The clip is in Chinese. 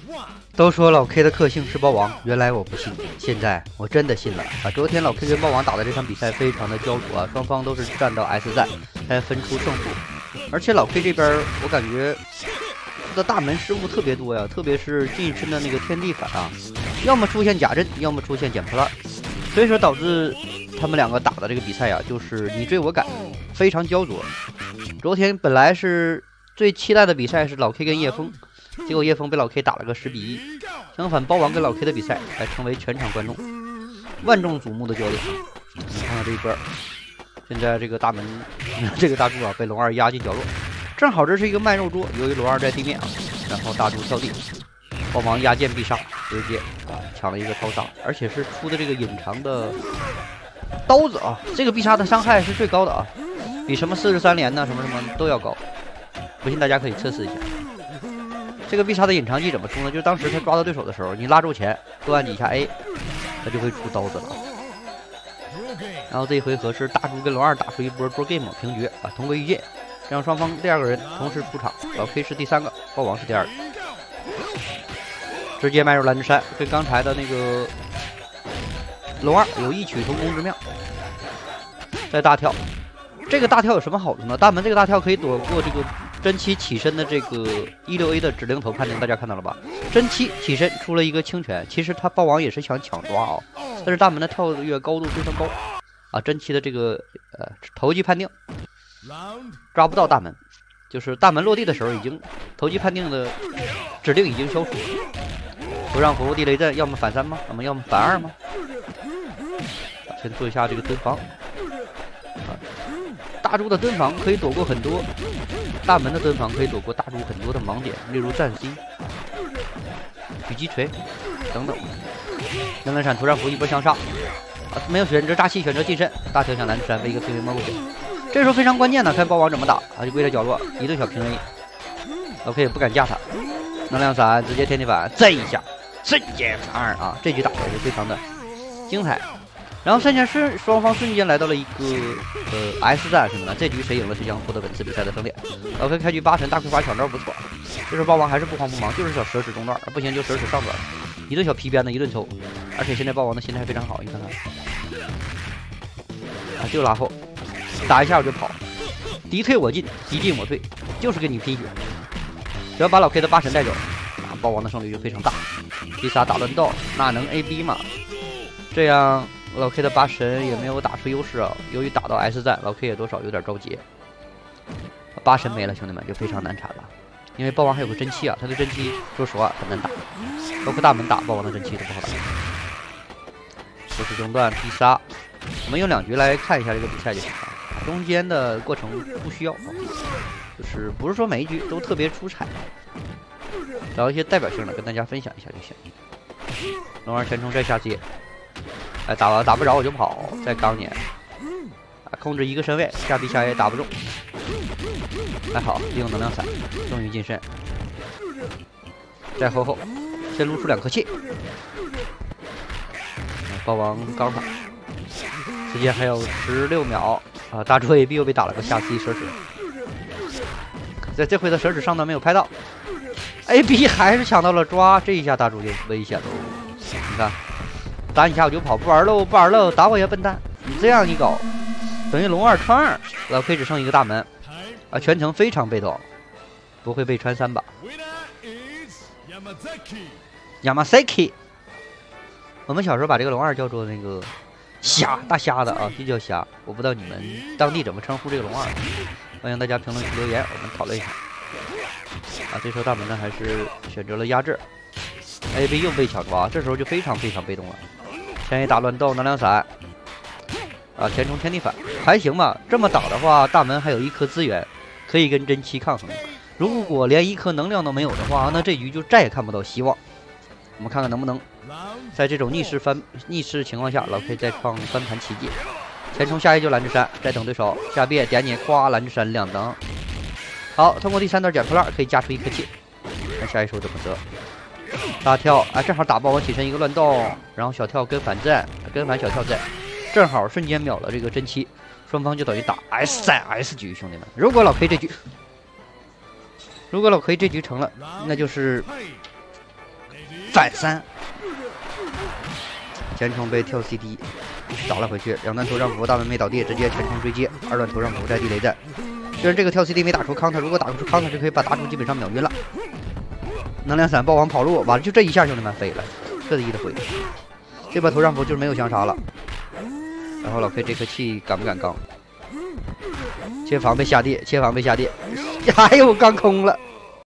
都说老 K 的克星是豹王，原来我不信，现在我真的信了啊！昨天老 K 跟豹王打的这场比赛非常的焦灼啊，双方都是战到 S 战才分出胜负，而且老 K 这边我感觉的大门失误特别多呀，特别是近身的那个天地反啊，要么出现假阵，要么出现捡破烂，所以说导致他们两个打的这个比赛呀，就是你追我赶，非常焦灼。昨天本来是最期待的比赛是老 K 跟叶枫。结果叶枫被老 K 打了个10-1，相反豹王跟老 K 的比赛还成为全场观众万众瞩目的焦点。你看看这一波，现在这个大门，这个大柱啊被龙二压进角落，正好这是一个卖肉桌，由于龙二在地面啊，然后大柱跳地，豹王压剑必杀，直接抢了一个超杀，而且是出的这个隐藏的刀子啊，这个必杀的伤害是最高的啊，比什么43连呐什么什么都要高，不信大家可以测试一下。这个必杀的隐藏技怎么出呢？就是当时他抓到对手的时候，你拉住前多按几下 A， 他就会出刀子了。然后这一回合是大猪跟龙二打出一波 Pro Game 平局啊，同归于尽，这样双方第二个人同时出场，老 K 是第3个，豹王是第2个，直接迈入蓝之山，跟刚才的那个龙二有异曲同工之妙。再大跳，这个大跳有什么好处呢？大门这个大跳可以躲过这个真七起身的这个16A 的指令头判定，大家看到了吧？真七起身出了一个清泉，其实他豹王也是想抢抓啊，但是大门的跳跃高度非常高啊，真七的这个投技判定抓不到大门，就是大门落地的时候已经投技判定的指令已经消除，不让服地雷阵，要么反3吗？要么反2吗？先做一下这个蹲防啊，大猪的蹲防可以躲过很多。大门的蹲防可以躲过大猪很多的盲点，例如战 C、狙击锤等等。能量闪突然服一波枪杀啊，没有选择扎气，选择近身，大跳向蓝之山被一个平 A 摸过去。这时候非常关键的，看豹王怎么打啊，就跪在角落一顿小平 A， OK 也不敢架他，能量闪直接天地反，这一下瞬间反2啊，这局打的是非常的精彩。然后双方瞬间来到了一个S 战什么的，这局谁赢了谁将获得本次比赛的胜利。老 K 开局8神大葵花抢招不错，这时候豹王还是不慌不忙，就是小蛇齿中段，不行就蛇齿上段，一顿小皮鞭子一顿抽，而且现在豹王的心态非常好，你看看啊，就拉后打一下我就跑，敌退我进，敌进我退，就是跟你拼血，只要把老 K 的8神带走，那豹王的胜率就非常大。第3打乱斗那能 AB 吗？这样老 K 的8神也没有打出优势啊，由于打到 S 战，老 K 也多少有点着急。8神没了，兄弟们就非常难缠了，因为豹王还有个真气啊，他的真气说实话很难打，包括大门打豹王的真气都不好打。这是中段必杀，我们用2局来看一下这个比赛就行了，中间的过程不需要啊，就是不是说每一局都特别出彩，找一些代表性的跟大家分享一下就行。龙二前冲再下接。哎，打不着我就跑，再刚你，啊，控制一个身位，下 B 下 A 打不中，还好利用能量伞，终于近身，再后，先撸出2颗气，豹王刚反，时间还有16秒啊，大猪 AB 又被打了个下 C 蛇齿，在这回的蛇齿上段没有拍到 ，AB 还是抢到了抓，这一下大猪就危险了，你看。打你一下我就跑，不玩喽，不玩喽，打我呀笨蛋！你这样一搞，等于龙2穿2，老 K 只剩一个大门啊，全程非常被动，不会被穿3把。Yamasaki， 我们小时候把这个龙2叫做那个虾，大虾的啊，就叫虾。我不知道你们当地怎么称呼这个龙2，欢迎大家评论区留言，我们讨论一下。啊，这时候大门呢还是选择了压制 ，AB 又被抢抓，这时候就非常被动了。前 A 打乱斗，能量闪啊，前冲天地反还行吧。这么打的话，大门还有1颗资源可以跟真七抗衡。如果连1颗能量都没有的话，那这局就再也看不到希望。我们看看能不能在这种逆势情况下，老 K 再创翻盘奇迹。前冲下 A 就蓝之山，再等对手下 B 点你夸蓝之山2等。好，通过第3段捡破烂可以加出1颗气，看下一手怎么择。大跳啊，正好打豹王起身一个乱动，然后小跳跟反阵，跟反小跳阵，正好瞬间秒了这个真七，双方就等于打 S3S 局，兄弟们。如果老 K 这局成了，那就是反3，前冲被跳 CD 打了回去，两段头上符，大门没倒地，直接前冲追击，二段头上符在地雷阵。虽然这个跳 CD 没打出 counter， 如果打出 counter 就可以把大猪基本上秒晕了。能量伞爆王跑路，完了就这一下，兄弟们飞了，特意的回。这边头上符就是没有降杀了。然后老 K 这颗气敢不敢刚？切防被下地，切防被下地，还有刚空了。